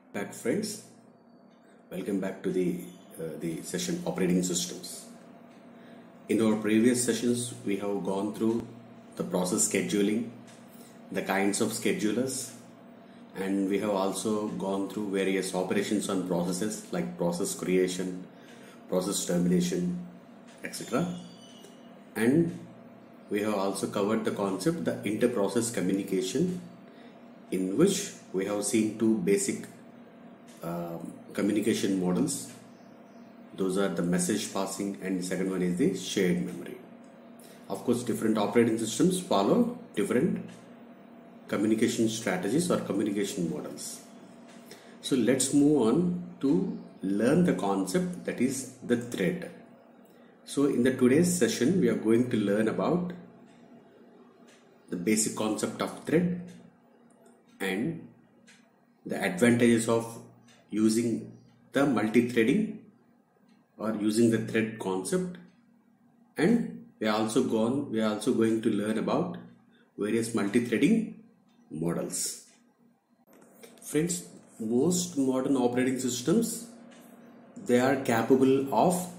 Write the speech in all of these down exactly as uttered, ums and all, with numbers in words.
Back friends, welcome back to the uh, the session operating systems. In our previous sessions, we have gone through the process scheduling, the kinds of schedulers, and we have also gone through various operations on processes like process creation, process termination, et cetera. And we have also covered the concept, the inter-process communication, in which we have seen two basic um, communication models. Those are the message passing, and the second one is the shared memory. Of course, different operating systems follow different communication strategies or communication models. So let's move on to learn the concept that is the thread. So in the today's session, we are going to learn about the basic concept of thread and the advantages of using the multi-threading or using the thread concept, and we are also gone we are also going to learn about various multi-threading models. Friends, most modern operating systems, they are capable of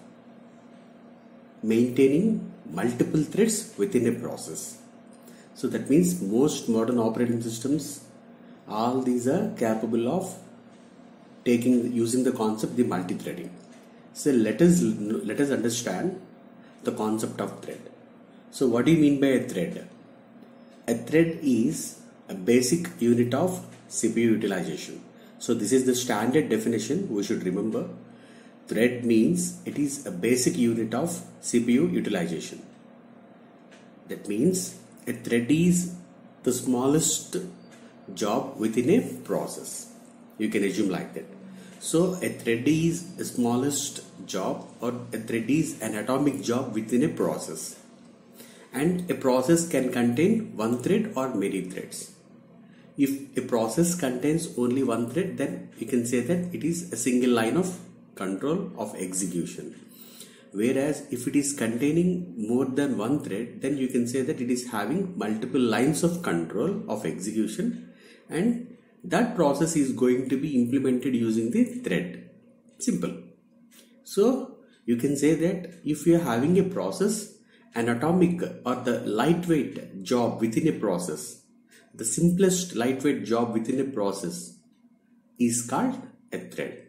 maintaining multiple threads within a process. So that means most modern operating systems, all these are capable of taking using the concept the multi-threading. So let us let us understand the concept of thread. So what do you mean by a thread? A thread is a basic unit of C P U utilization. So this is the standard definition we should remember. Thread means it is a basic unit of C P U utilization. That means a thread is the smallest job within a process. You can assume like that. So a thread is the smallest job, or a thread is an atomic job within a process. And a process can contain one thread or many threads. If a process contains only one thread, then you can say that it is a single line of control of execution. Whereas if it is containing more than one thread, then you can say that it is having multiple lines of control of execution, and that process is going to be implemented using the thread. Simple. So you can say that if you are having a process, an atomic or the lightweight job within a process, the simplest lightweight job within a process is called a thread.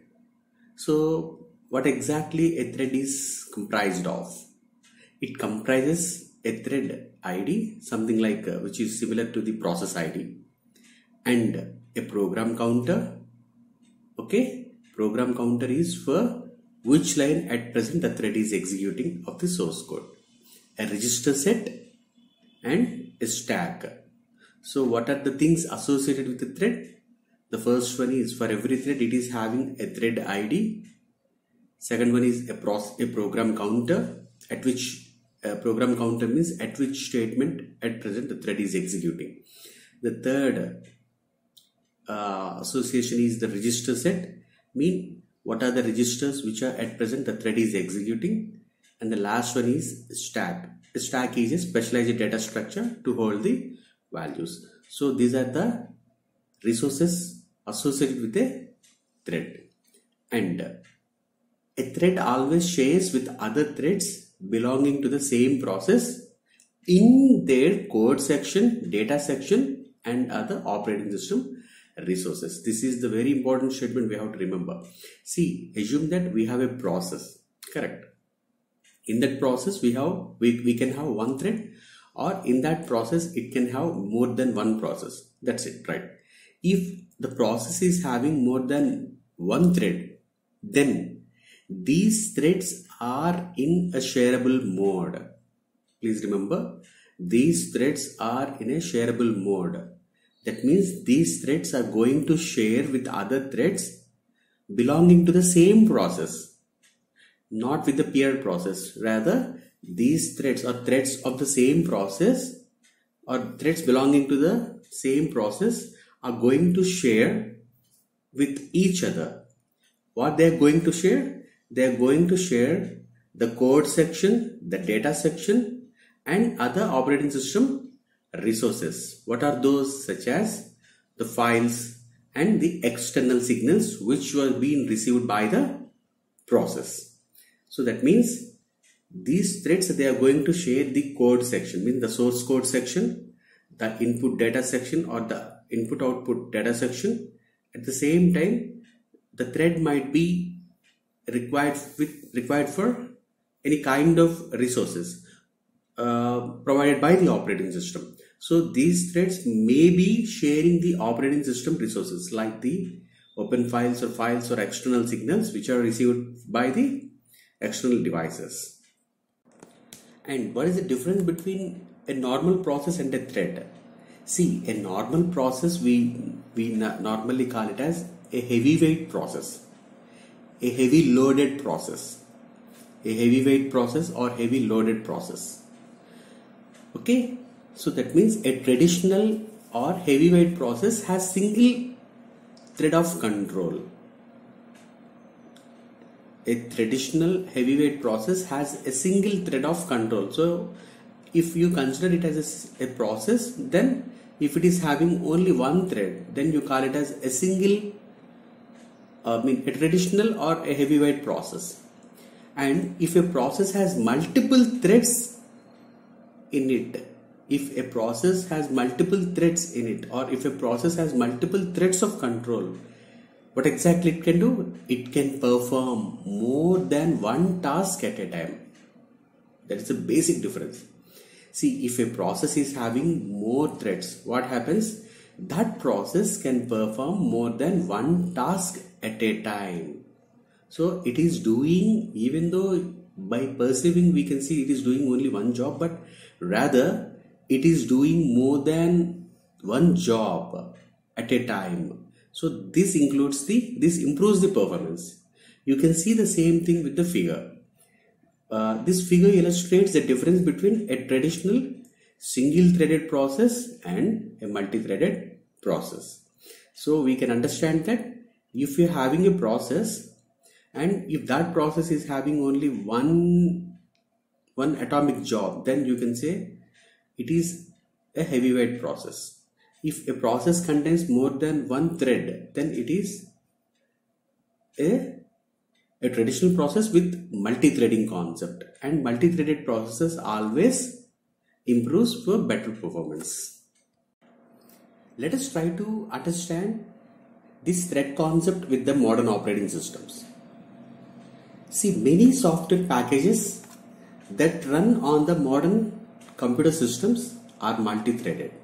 So what exactly a thread is comprised of? It comprises a thread I D, something like uh, which is similar to the process I D, and a program counter. Okay, program counter is for which line at present the thread is executing of the source code. A register set and a stack. So what are the things associated with the thread? The first one is, for every thread it is having a thread I D. Second one is a, process, a program counter, at which a program counter means at which statement at present the thread is executing. The third uh, association is the register set, mean what are the registers which are at present the thread is executing. And the last one is stack. A stack is a specialized data structure to hold the values. So these are the resources associated with a thread. And a thread always shares with other threads belonging to the same process in their code section, data section, and other operating system resources. This is the very important statement we have to remember. See, assume that we have a process, correct? In that process we have we, we can have one thread, or in that process it can have more than one process. That's it, right? If the process is having more than one thread, then these threads are in a shareable mode. Please remember, these threads are in a shareable mode. That means these threads are going to share with other threads belonging to the same process, not with the peer process. Rather, these threads are threads of the same process, or threads belonging to the same process are going to share with each other. What they are going to share? They are going to share the code section, the data section, and other operating system resources. What are those? Such as the files, and the external signals which were being received by the process. So that means these threads, they are going to share the code section, means the source code section, the input data section or the input output data section. At the same time, the thread might be required with required for any kind of resources uh, provided by the operating system. So these threads may be sharing the operating system resources like the open files or files or external signals which are received by the external devices. And what is the difference between a normal process and a thread? See, a normal process, we, we normally call it as a heavyweight process, a heavy loaded process, a heavyweight process or heavy loaded process. Okay, so that means a traditional or heavyweight process has single thread of control. A traditional heavyweight process has a single thread of control. So if you consider it as a, a process, then if it is having only one thread, then you call it as a single, uh, I mean a traditional or a heavyweight process. And if a process has multiple threads in it, if a process has multiple threads in it, or if a process has multiple threads of control, what exactly it can do? It can perform more than one task at a time. That is a basic difference. See, if a process is having more threads, what happens? That process can perform more than one task at a time. So it is doing, even though by perceiving we can see it is doing only one job, but rather it is doing more than one job at a time. So this includes the, this improves the performance. You can see the same thing with the figure. Uh, this figure illustrates the difference between a traditional single-threaded process and a multi-threaded process. So we can understand that if you're having a process and if that process is having only one, one atomic job, then you can say it is a heavyweight process. If a process contains more than one thread, then it is a, a traditional process with multi-threading concept, and multi-threaded processes always improves for better performance. Let us try to understand this thread concept with the modern operating systems. See, many software packages that run on the modern computer systems are multi-threaded.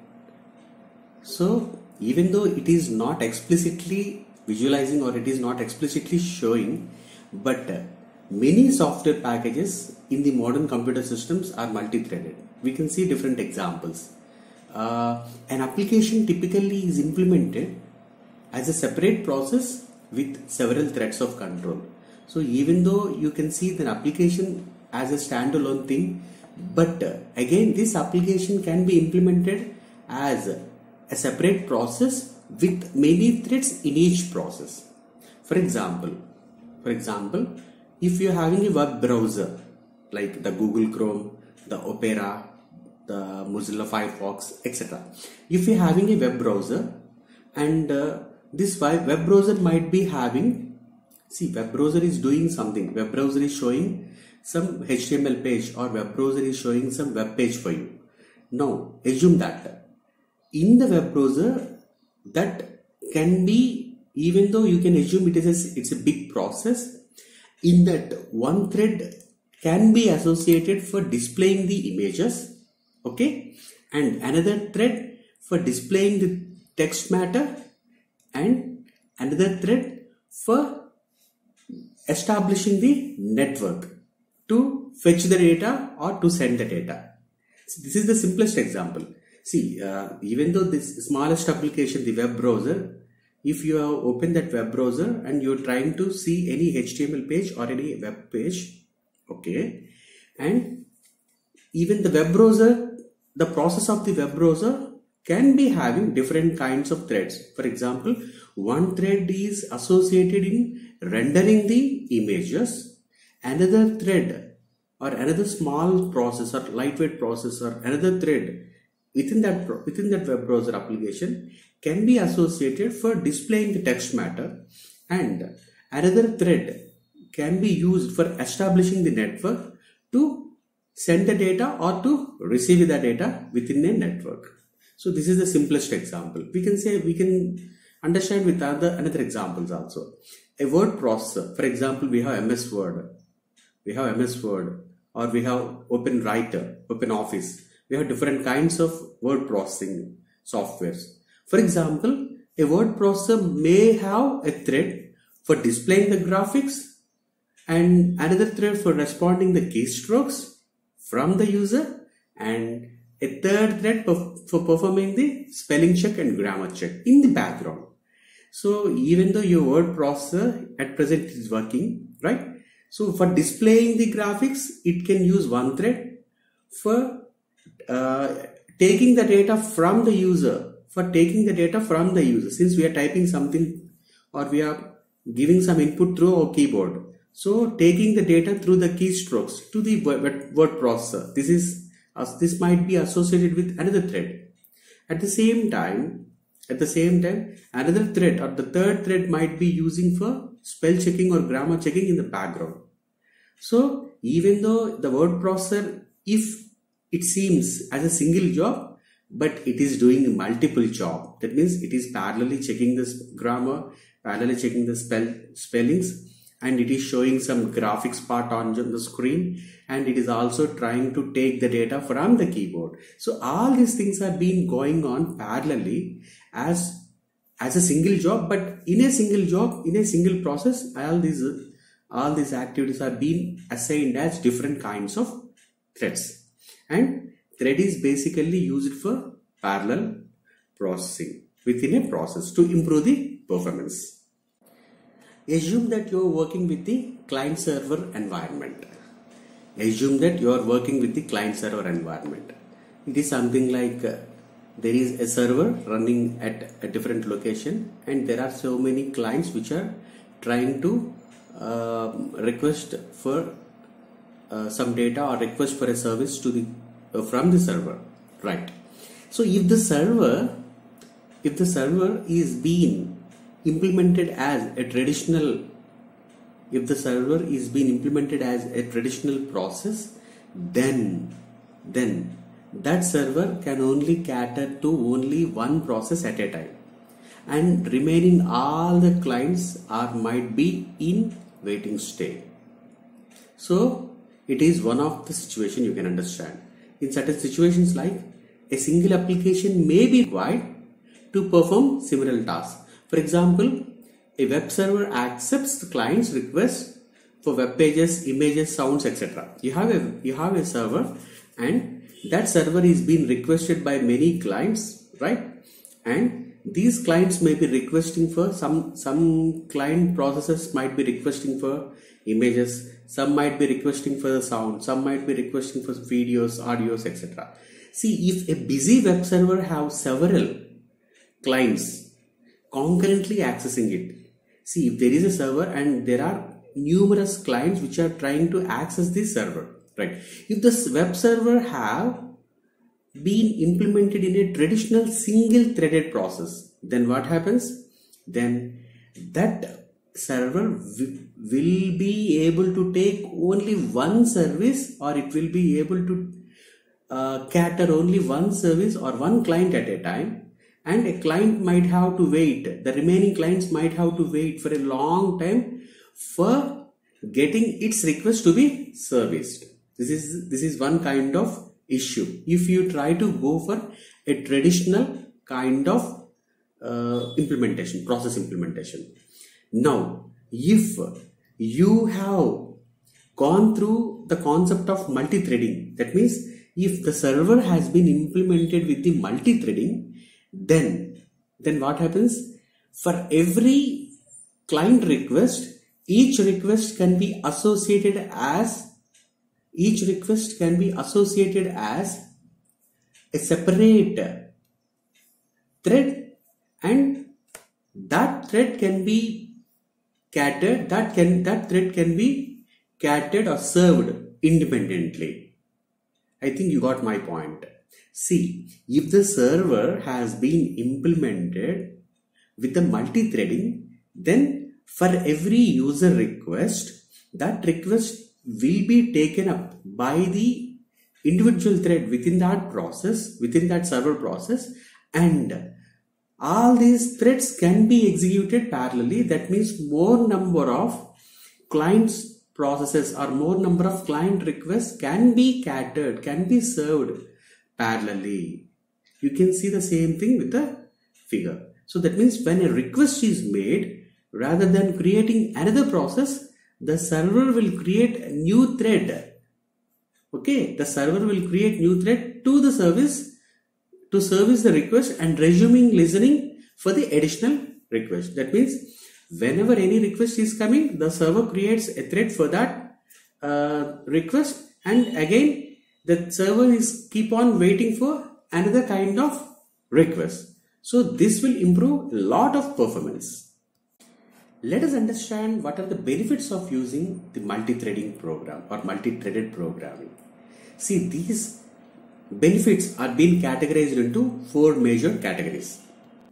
So even though it is not explicitly visualizing or it is not explicitly showing, but uh, many software packages in the modern computer systems are multi-threaded. We can see different examples. Uh, an application typically is implemented as a separate process with several threads of control. So even though you can see the application as a standalone thing, but uh, again this application can be implemented as a separate process with many threads in each process. For example, for example, if you are having a web browser like the Google Chrome, the Opera, the Mozilla Firefox, et cetera. If you are having a web browser and uh, this web browser might be having, see, web browser is doing something. Web browser is showing some H T M L page or web browser is showing some web page for you. Now, assume that in the web browser, that can be, even though you can assume it is a, it's a big process, in that one thread can be associated for displaying the images, okay, and another thread for displaying the text matter, and another thread for establishing the network to fetch the data or to send the data. So this is the simplest example. See, uh, even though this smallest application, the web browser, if you have opened that web browser and you're trying to see any H T M L page or any web page, okay, and even the web browser, the process of the web browser can be having different kinds of threads. For example, one thread is associated in rendering the images, another thread or another small process or lightweight process or another thread within that within that web browser application can be associated for displaying the text matter, and another thread can be used for establishing the network to send the data or to receive the data within a network. So this is the simplest example. We can say, we can understand with other another examples also. A word processor, for example, we have M S Word, we have M S Word, or we have Open Writer, Open Office. We have different kinds of word processing softwares. For example, a word processor may have a thread for displaying the graphics and another thread for responding the keystrokes from the user, and a third thread for performing the spelling check and grammar check in the background. So even though your word processor at present is working, right? So for displaying the graphics, it can use one thread. For uh, taking the data from the user, for taking the data from the user, since we are typing something or we are giving some input through our keyboard. So taking the data through the keystrokes to the word, word processor. This is uh, this might be associated with another thread. At the same time, at the same time, another thread or the third thread might be using for spell checking or grammar checking in the background. So even though the word processor, if it seems as a single job, but it is doing multiple job. That means it is parallelly checking the grammar, parallelly checking the spell spellings, and it is showing some graphics part on the screen, and it is also trying to take the data from the keyboard. So all these things are being going on parallelly as as a single job, but in a single job, in a single process, all these all these activities are being assigned as different kinds of threads. And thread is basically used for parallel processing within a process to improve the performance. Assume that you are working with the client server environment. Assume that you are working with the client server environment. It is something like uh, there is a server running at a different location, and there are so many clients which are trying to uh, request for uh, some data or request for a service to the uh, from the server, right? So if the server if the server is being implemented as a traditional if the server is being implemented as a traditional process, then then that server can only cater to only one process at a time, and remaining all the clients are might be in waiting state. So it is one of the situation you can understand. In certain situations, like a single application may be required to perform similar tasks. For example, a web server accepts the client's request for web pages, images, sounds, et cetera. You have a you have a server, and that server is being requested by many clients, right? And these clients may be requesting for some some client processes might be requesting for images, some might be requesting for the sound, some might be requesting for videos, audios, et cetera. See, if a busy web server have several clients concurrently accessing it. See, if there is a server and there are numerous clients which are trying to access this server, right? If this web server have been implemented in a traditional single threaded process, then what happens? Then that server will be able to take only one service, or it will be able to uh, cater only one service or one client at a time. And a client might have to wait, the remaining clients might have to wait for a long time for getting its request to be serviced. This is, this is one kind of issue. If you try to go for a traditional kind of uh, implementation, process implementation. Now, if you have gone through the concept of multi-threading, that means if the server has been implemented with the multi-threading, then then what happens? For every client request, each request can be associated as each request can be associated as a separate thread, and that thread can be catered that can that thread can be catered or served independently. I think you got my point. See, if the server has been implemented with the multi-threading, then for every user request, that request will be taken up by the individual thread within that process, within that server process, and all these threads can be executed parallelly. That means more number of clients processes or more number of client requests can be catered, can be served parallelly. You can see the same thing with the figure. So that means when a request is made, rather than creating another process, the server will create a new thread. Okay, the server will create new thread to the service to service the request and resuming listening for the additional request. That means whenever any request is coming, the server creates a thread for that uh, request, and again the server is keep on waiting for another kind of request. So this will improve a lot of performance. Let us understand what are the benefits of using the multi-threading program or multi-threaded programming. See, these benefits are being categorized into four major categories.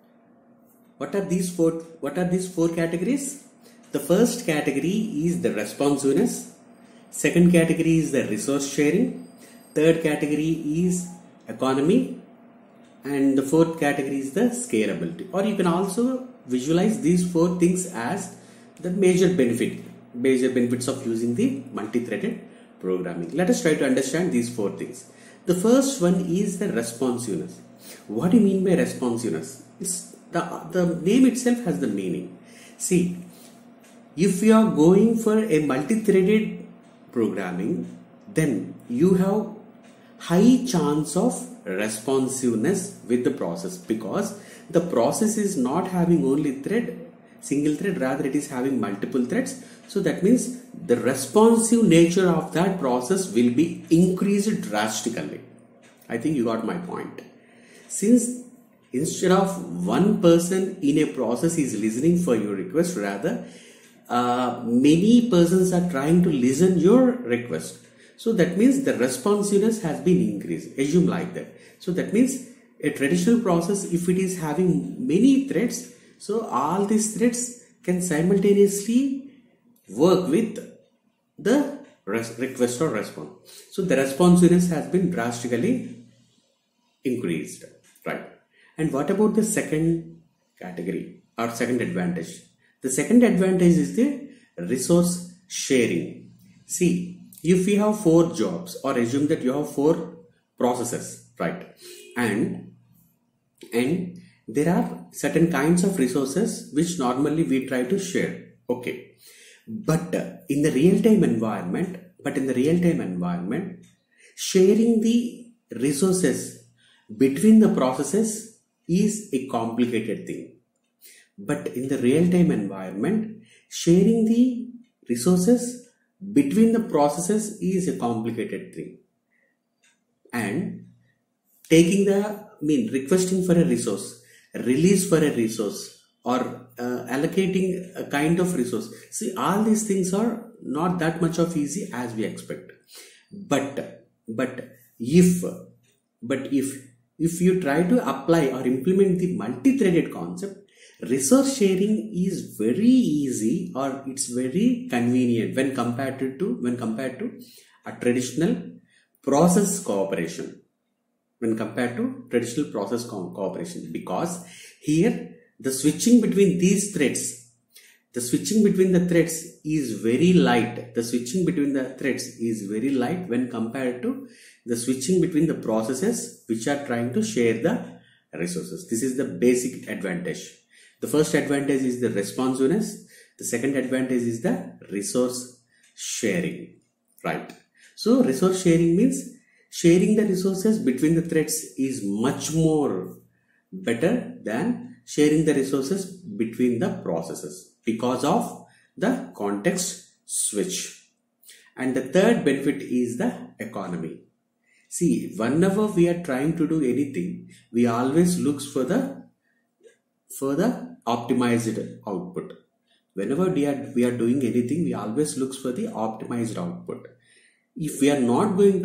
What are these four? What are these four categories? The first category is the responsiveness. Second category is the resource sharing. Third category is economy. And the fourth category is the scalability. Or you can also visualize these four things as the major benefit, major benefits of using the multi-threaded programming. Let us try to understand these four things. The first one is the responsiveness. What do you mean by responsiveness? It's the, the name itself has the meaning. See, if you are going for a multi-threaded programming, then you have high chance of responsiveness with the process, because the process is not having only thread, single thread, rather it is having multiple threads. So that means the responsive nature of that process will be increased drastically. I think you got my point. Since instead of one person in a process is listening for your request, rather uh, many persons are trying to listen your request. So that means the responsiveness has been increased. Assume like that. So that means a traditional process, if it is having many threads, so all these threads can simultaneously work with the request or response. So the responsiveness has been drastically increased, right? And what about the second category or second advantage? The second advantage is the resource sharing. See, if you have four jobs, or assume that you have four processes, right? And and there are certain kinds of resources which normally we try to share. Okay. But in the real-time environment, but in the real-time environment, sharing the resources between the processes is a complicated thing. But in the real-time environment, sharing the resources between the processes is a complicated thing. And taking the, I mean, requesting for a resource, release for a resource, or uh, allocating a kind of resource. See, all these things are not that much of easy as we expect. But, but if, but if, if you try to apply or implement the multi-threaded concept, resource sharing is very easy, or it's very convenient when compared to, to when compared to a traditional process cooperation. When compared to traditional process co cooperation, because here the switching between these threads, the switching between the threads is very light. The switching between the threads is very light when compared to the switching between the processes which are trying to share the resources. This is the basic advantage. The first advantage is the responsiveness. The second advantage is the resource sharing, right? So resource sharing means sharing the resources between the threads is much more better than sharing the resources between the processes because of the context switch. And the third benefit is the economy. See, whenever we are trying to do anything, we always look for the for the optimized output. Whenever we are, we are doing anything, we always look for the optimized output. If we are not going to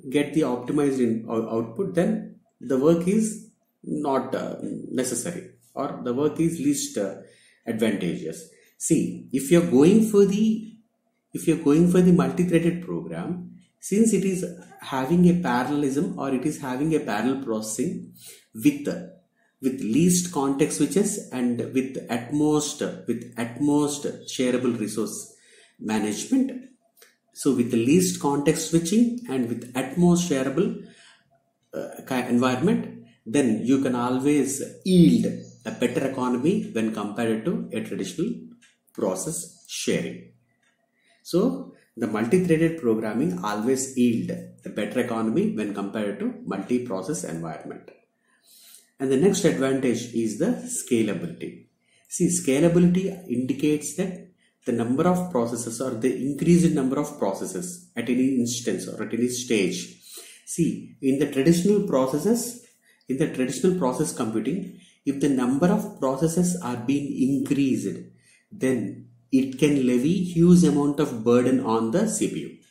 get the optimized in, uh, output, then the work is not uh, necessary, or the work is least uh, advantageous. See, if you're going for the if you're going for the multi-threaded program, since it is having a parallelism, or it is having a parallel processing with with least context switches and with at most with at most shareable resource management. So with the least context switching and with at most shareable uh, environment, then you can always yield a better economy when compared to a traditional process sharing. So the multi-threaded programming always yield a better economy when compared to multi-process environment. And the next advantage is the scalability. See, scalability indicates that the number of processes, or the increased number of processes at any instance or at any stage. See, in the traditional processes, in the traditional process computing, if the number of processes are being increased, then it can levy huge amount of burden on the C P U.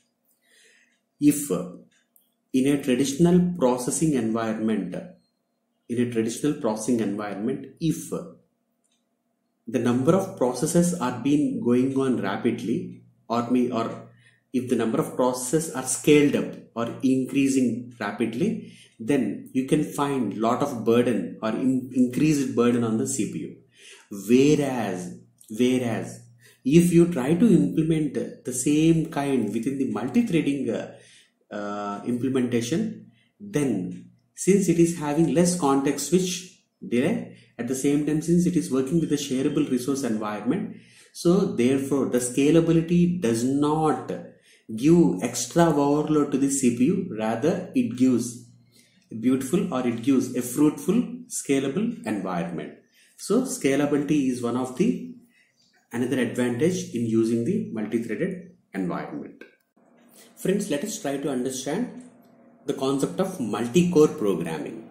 If uh, in a traditional processing environment, in a traditional processing environment, if uh, the number of processes are being going on rapidly, or me, or if the number of processes are scaled up or increasing rapidly, then you can find lot of burden or in, increased burden on the C P U. Whereas, whereas if you try to implement the same kind within the multi-threading uh, uh, implementation, then since it is having less context switch delay, at the same time since it is working with a shareable resource environment, so therefore the scalability does not give extra overload to the C P U, rather it gives a beautiful, or it gives a fruitful scalable environment. So scalability is one of the another advantage in using the multi-threaded environment. Friends, let us try to understand the concept of multi-core programming.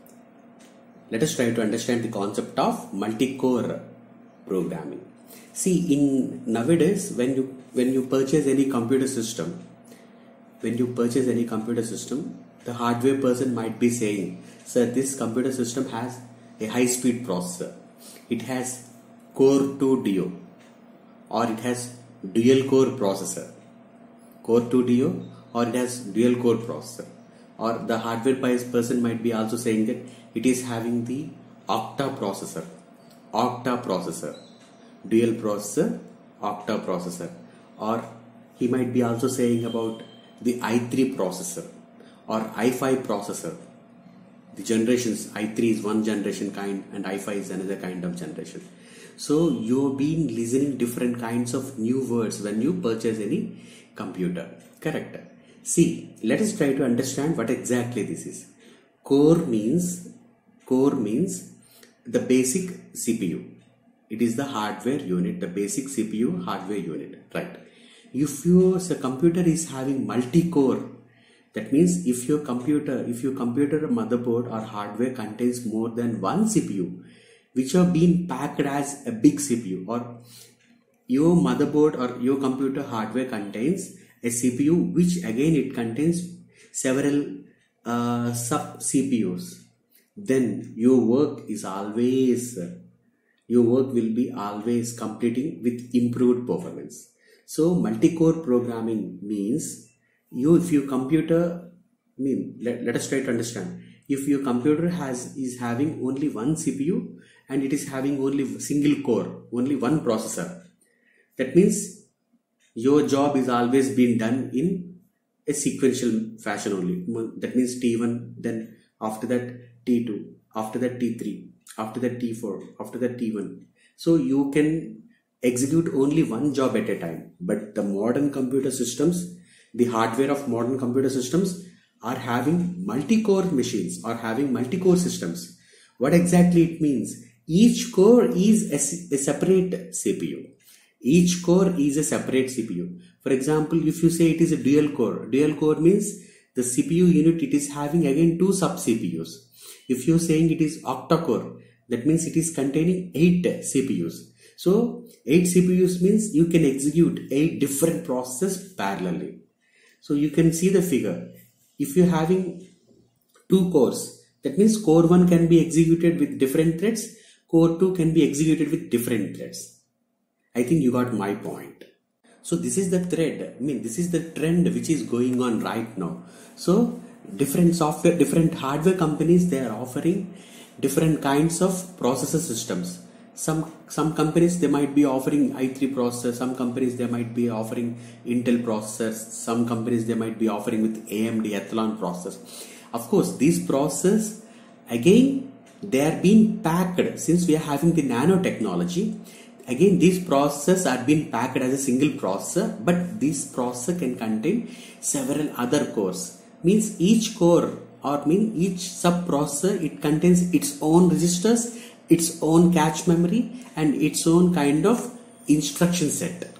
Let us try to understand the concept of multi-core programming. See, in nowadays, when you when you purchase any computer system, when you purchase any computer system, the hardware person might be saying, "Sir, this computer system has a high-speed processor. It has Core two Duo, or it has dual core processor, Core two Duo, or it has dual core processor." Or the hardware person might be also saying that it is having the octa processor, octa processor, dual processor, octa processor. Or he might be also saying about the i three processor or i five processor. The generations, i three is one generation kind and i five is another kind of generation. So you've been listening different kinds of new words when you purchase any computer, correct? See, let us try to understand what exactly this is. Core means, core means the basic C P U. It is the hardware unit, the basic C P U hardware unit, right? If your so computer is having multi-core, that means if your computer, if your computer motherboard or hardware contains more than one C P U, which have been packed as a big C P U, or your motherboard or your computer hardware contains a C P U which again it contains several uh, sub C P Us, then your work is always your work will be always completing with improved performance. So multi-core programming means you if your computer I mean let, let us try to understand, if your computer has is having only one C P U and it is having only single core, only one processor, that means your job is always being done in a sequential fashion only. That means T one, then after that T two, after that T three, after that T four, after that T one. So you can execute only one job at a time. But the modern computer systems, the hardware of modern computer systems are having multi-core machines or having multi-core systems. What exactly it means? Each core is a, a separate C P U. Each core is a separate C P U. For example, if you say it is a dual core, dual core means the C P U unit, it is having again two sub C P Us. If you are saying it is octa core, that means it is containing eight C P Us. So eight C P Us means you can execute eight different processes parallelly. So you can see the figure. if you're having two cores, that means core one can be executed with different threads, core two can be executed with different threads. I think you got my point. So this is the thread, I mean this is the trend which is going on right now. So different software, different hardware companies, they are offering different kinds of processor systems. Some some companies, they might be offering i three processor, some companies they might be offering Intel processors, some companies they might be offering with A M D Athlon processors. Of course, these processors, again, they are being packed, since we are having the nanotechnology. Again, these processors are being packed as a single processor, but this processor can contain several other cores. Means each core, or mean each sub processor, it contains its own registers, its own cache memory, and its own kind of instruction set.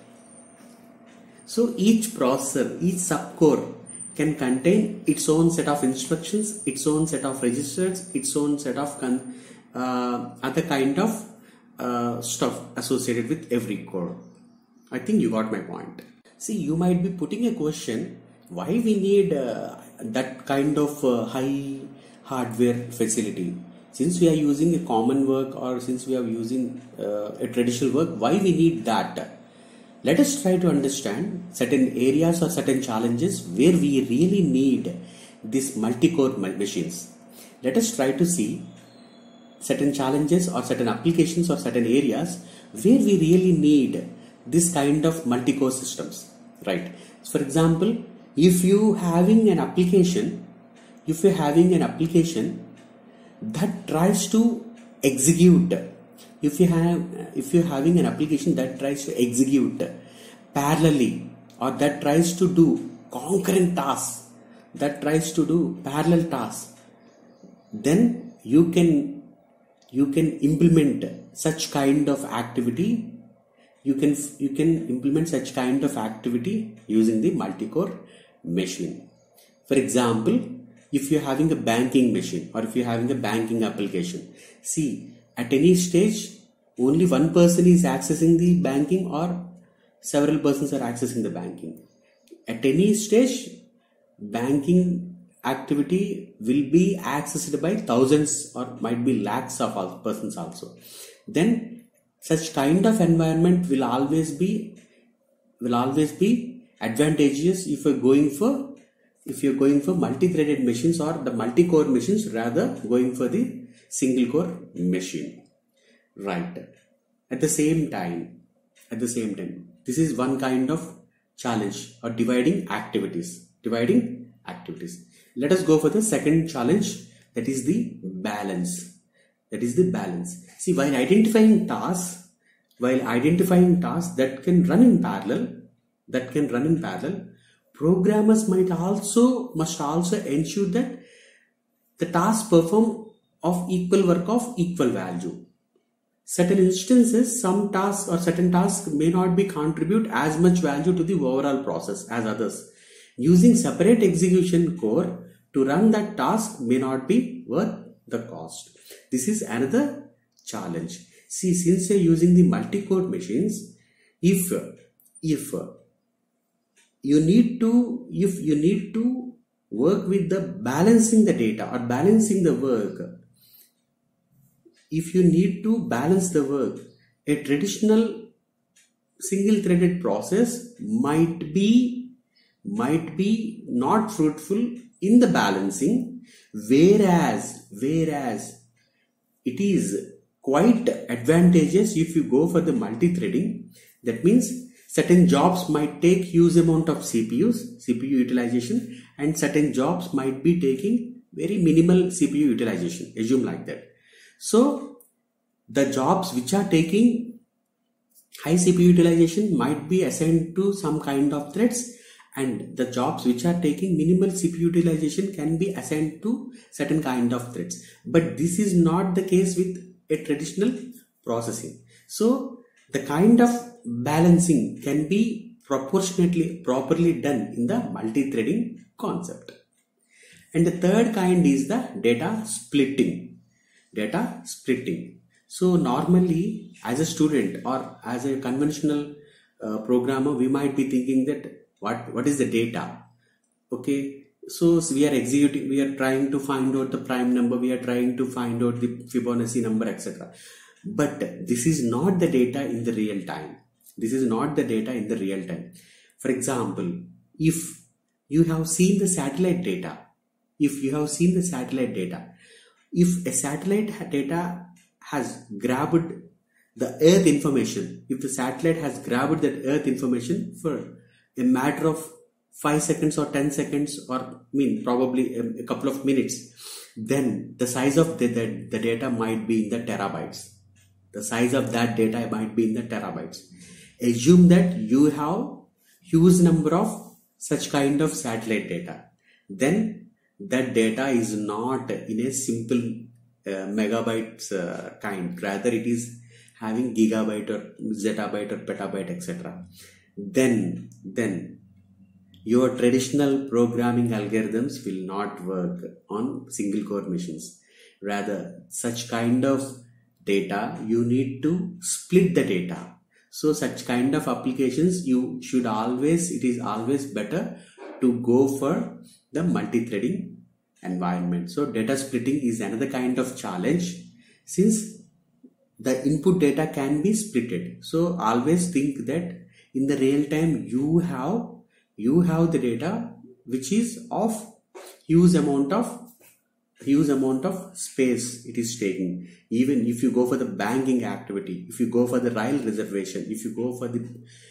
So each processor, each subcore can contain its own set of instructions, its own set of registers, its own set of con uh, other kind of uh, stuff associated with every core. I think you got my point. See, you might be putting a question, why we need uh, that kind of uh, high hardware facility? Since we are using a common work, or since we are using uh, a traditional work, why we need that? Let us try to understand certain areas or certain challenges where we really need these multi-core machines. Let us try to see certain challenges or certain applications or certain areas where we really need this kind of multi-core systems, right? For example, if you having an application, if you're having an application that tries to execute, if you have, if you're having an application that tries to execute parallelly, or that tries to do concurrent tasks, that tries to do parallel tasks, then you can you can implement such kind of activity. You can you can implement such kind of activity using the multi-core machine. For example, if you're having a banking machine, or if you're having a banking application, see, at any stage, only one person is accessing the banking, or several persons are accessing the banking. At any stage, banking activity will be accessed by thousands or might be lakhs of persons also. Then such kind of environment will always be will always be advantageous if you're going for if you're going for multi-threaded machines or the multi-core machines, rather going for the single core machine. Right. At the same time, at the same time, this is one kind of challenge, or dividing activities. Dividing activities. Let us go for the second challenge, that is the balance. That is the balance. See, while identifying tasks, while identifying tasks that can run in parallel, that can run in parallel, programmers might also must also ensure that the tasks perform of equal work of equal value. Certain instances, some tasks or certain tasks may not be contribute as much value to the overall process as others. Using separate execution core to run that task may not be worth the cost. This is another challenge. See, since you're using the multi-core machines, if if you need to if you need to work with the balancing the data or balancing the work, if you need to balance the work, a traditional single threaded process might be might be not fruitful in the balancing, whereas whereas it is quite advantageous if you go for the multi-threading. That means certain jobs might take huge amount of C P Us, C P U utilization, and certain jobs might be taking very minimal C P U utilization. Assume like that. So the jobs which are taking high C P U utilization might be assigned to some kind of threads, and the jobs which are taking minimal C P U utilization can be assigned to certain kind of threads. But this is not the case with a traditional processing. So the kind of balancing can be proportionately properly done in the multi-threading concept. And the third kind is the data splitting. Data splitting. So normally as a student or as a conventional uh, programmer, we might be thinking that what, what is the data? Okay, So we are executing, we are trying to find out the prime number, we are trying to find out the Fibonacci number, et cetera. But this is not the data in the real time. This is not the data in the real time. For example, if you have seen the satellite data, if you have seen the satellite data, if a satellite data has grabbed the earth information, if the satellite has grabbed that earth information for a matter of five seconds or ten seconds, or I mean probably a, a couple of minutes, then the size of the, the, the data might be in the terabytes. The size of that data might be in the terabytes. Assume that you have huge number of such kind of satellite data. Then that data is not in a simple uh, megabytes uh, kind. Rather, it is having gigabyte or zettabyte or petabyte, et cetera. Then, then your traditional programming algorithms will not work on single core machines. Rather, such kind of data, you need to split the data. So such kind of applications, you should always, it is always better to go for the multi-threading environment. So data splitting is another kind of challenge, since the input data can be splitted. So always think that in the real time you have you have the data which is of huge amount of huge amount of space it is taking. Even if you go for the banking activity, if you go for the rail reservation, if you go for the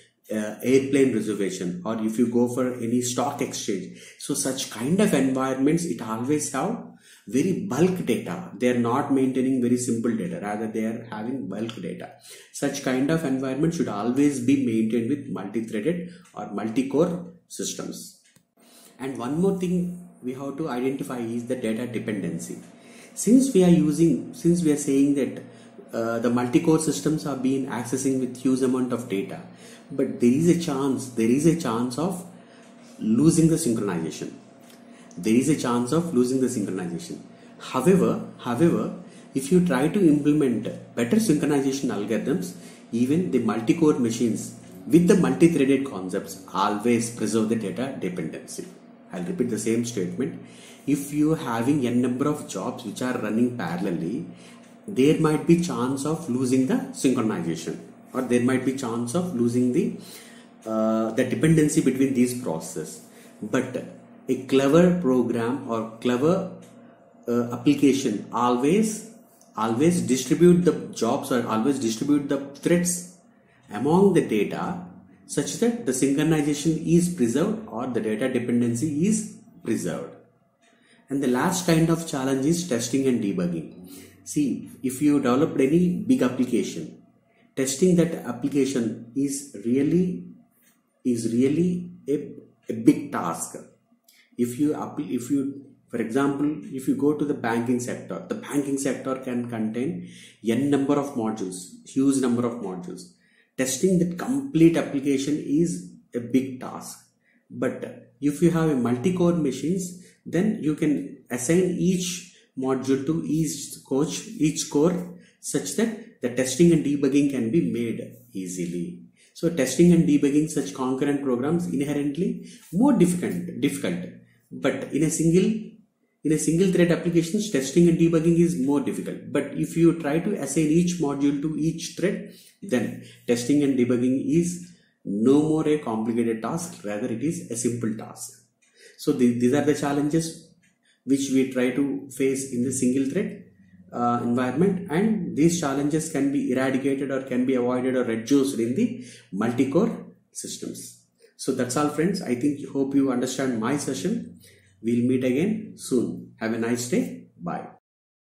uh, airplane reservation, or if you go for any stock exchange, so such kind of environments, it always have very bulk data. They are not maintaining very simple data, rather they are having bulk data. Such kind of environment should always be maintained with multi-threaded or multi-core systems. And one more thing we have to identify is the data dependency. Since we are using, since we are saying that uh, the multi-core systems are being accessing with huge amount of data, but there is a chance, there is a chance of losing the synchronization. There is a chance of losing the synchronization. However, however, if you try to implement better synchronization algorithms, even the multi-core machines with the multi-threaded concepts always preserve the data dependency. I'll repeat the same statement. If you are having n number of jobs which are running parallelly, there might be chance of losing the synchronization, or there might be chance of losing the uh, the dependency between these processes. But a clever program or clever uh, application always always distribute the jobs or always distribute the threads among the data, such that the synchronization is preserved or the data dependency is preserved. And the last kind of challenge is testing and debugging. See, if you developed any big application, testing that application is really is really a, a big task. If you if you for example, if you go to the banking sector, the banking sector can contain n number of modules, huge number of modules. Testing that complete application is a big task. But if you have a multi-core machines, then you can assign each module to each coach, each core, such that the testing and debugging can be made easily. So testing and debugging such concurrent programs inherently more difficult, difficult. But in a single in a single thread applications, testing and debugging is more difficult. But if you try to assign each module to each thread, then testing and debugging is no more a complicated task, rather it is a simple task. So the, these are the challenges which we try to face in the single thread uh, environment, and these challenges can be eradicated or can be avoided or reduced in the multi-core systems. So that's all, friends. I think hope you understand my session. We'll meet again soon. Have a nice day. Bye.